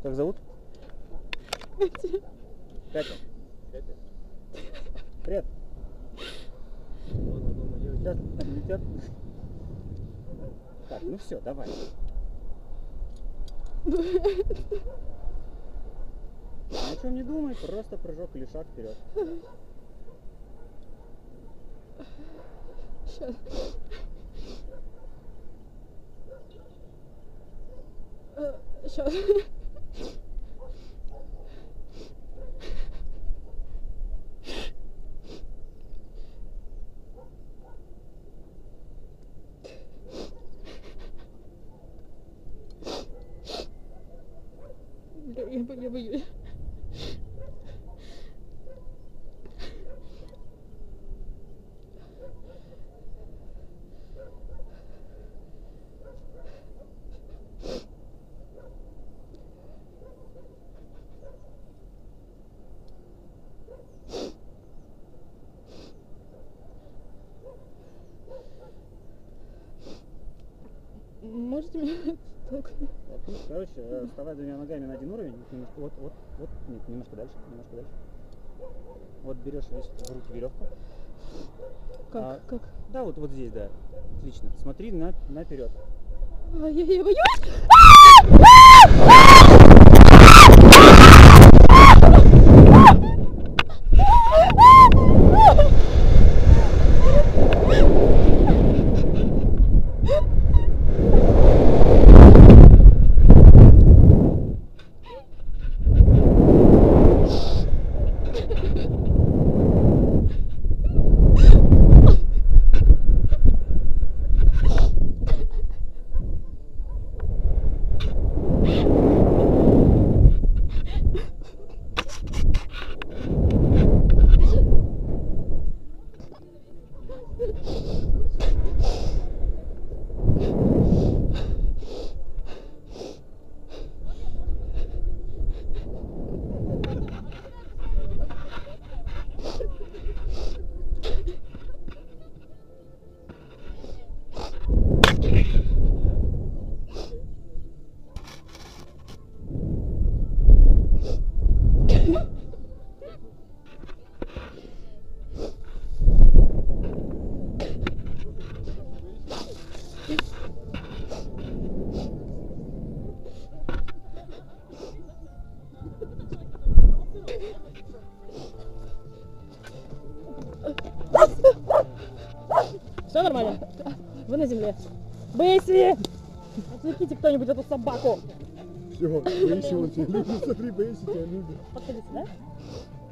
Как зовут? Катя. Катя. Привет. Сейчас летят. Так, ну все, давай. Ни о чем не думай, просто прыжок или шаг вперед. Сейчас. Сейчас. Я боюсь. Можете меня толкнуть? Короче, вставай двумя ногами на один уровень. Немножко, вот, нет, немножко дальше. Вот берешь в руки веревку. Как? Да, вот здесь, да. Отлично. Смотри наперед. Я боюсь! Все нормально? Вы на земле. Бейси! Отвлеките кто-нибудь эту собаку. Все, Бейси, он тебя любит, смотри, Бейси тебя любит. Подходите, да?